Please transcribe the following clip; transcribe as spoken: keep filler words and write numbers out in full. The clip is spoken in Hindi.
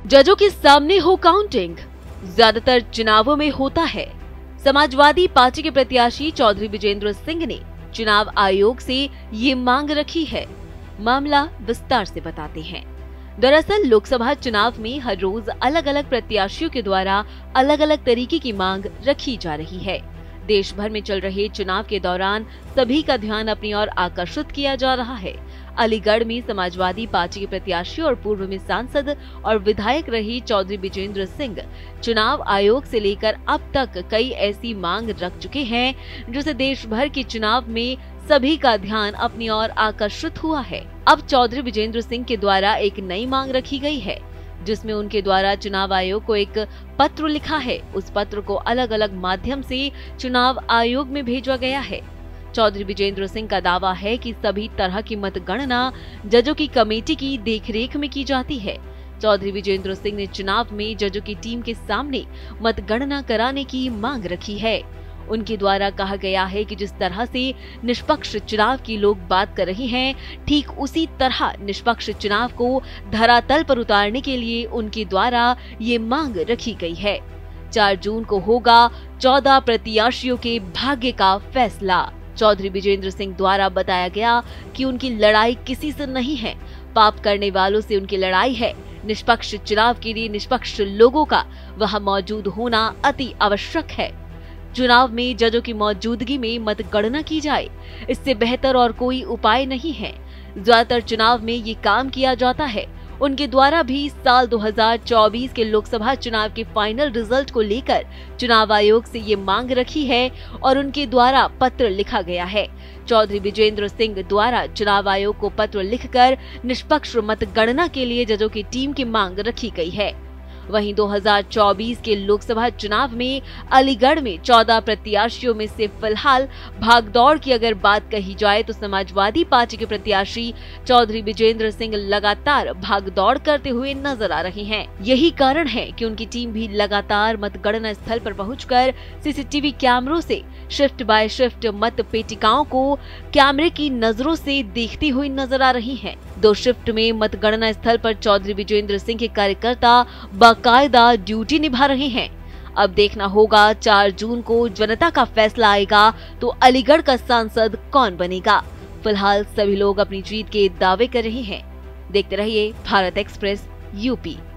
जजों के सामने हो काउंटिंग, ज्यादातर चुनावों में होता है। समाजवादी पार्टी के प्रत्याशी चौधरी विजेंद्र सिंह ने चुनाव आयोग से ये मांग रखी है। मामला विस्तार से बताते हैं। दरअसल लोकसभा चुनाव में हर रोज अलग अलग प्रत्याशियों के द्वारा अलग अलग तरीके की मांग रखी जा रही है। देश भर में चल रहे चुनाव के दौरान सभी का ध्यान अपनी ओर आकर्षित किया जा रहा है। अलीगढ़ में समाजवादी पार्टी के प्रत्याशी और पूर्व में सांसद और विधायक रहे चौधरी विजेंद्र सिंह चुनाव आयोग से लेकर अब तक कई ऐसी मांग रख चुके हैं जिससे देश भर के चुनाव में सभी का ध्यान अपनी ओर आकर्षित हुआ है। अब चौधरी विजेंद्र सिंह के द्वारा एक नई मांग रखी गई है, जिसमें उनके द्वारा चुनाव आयोग को एक पत्र लिखा है। उस पत्र को अलग अलग माध्यम से चुनाव आयोग में भेजा गया है। चौधरी विजेंद्र सिंह का दावा है कि सभी तरह की मतगणना जजों की कमेटी की देखरेख में की जाती है। चौधरी विजेंद्र सिंह ने चुनाव में जजों की टीम के सामने मतगणना कराने की मांग रखी है। उनके द्वारा कहा गया है कि जिस तरह से निष्पक्ष चुनाव की लोग बात कर रहे हैं, ठीक उसी तरह निष्पक्ष चुनाव को धरातल पर उतारने के लिए उनके द्वारा ये मांग रखी गई है। चार जून को होगा चौदह प्रत्याशियों के भाग्य का फैसला। चौधरी विजेंद्र सिंह द्वारा बताया गया कि उनकी लड़ाई किसी से नहीं है, पाप करने वालों से उनकी लड़ाई है। निष्पक्ष चुनाव के लिए निष्पक्ष लोगों का वहां मौजूद होना अति आवश्यक है। चुनाव में जजों की मौजूदगी में मतगणना की जाए, इससे बेहतर और कोई उपाय नहीं है। ज्यादातर चुनाव में ये काम किया जाता है। उनके द्वारा भी साल दो हज़ार चौबीस के लोकसभा चुनाव के फाइनल रिजल्ट को लेकर चुनाव आयोग से ये मांग रखी है और उनके द्वारा पत्र लिखा गया है। चौधरी विजेंद्र सिंह द्वारा चुनाव आयोग को पत्र लिखकर निष्पक्ष मतगणना के लिए जजों की टीम की मांग रखी गई है। वहीं दो हज़ार चौबीस के लोकसभा चुनाव में अलीगढ़ में चौदह प्रत्याशियों में से फिलहाल भागदौड़ की अगर बात कही जाए तो समाजवादी पार्टी के प्रत्याशी चौधरी विजेंद्र सिंह लगातार भागदौड़ करते हुए नजर आ रहे हैं। यही कारण है कि उनकी टीम भी लगातार मतगणना स्थल पर पहुंचकर सीसीटीवी कैमरों से शिफ्ट बाय शिफ्ट मत पेटिकाओं को कैमरे की नजरों से देखती हुई नजर आ रही है। दो शिफ्ट में मतगणना स्थल पर चौधरी विजेंद्र सिंह के कार्यकर्ता बाकायदा ड्यूटी निभा रहे हैं। अब देखना होगा चार जून को जनता का फैसला आएगा तो अलीगढ़ का सांसद कौन बनेगा। फिलहाल सभी लोग अपनी जीत के दावे कर रहे हैं। देखते रहिए भारत एक्सप्रेस यूपी।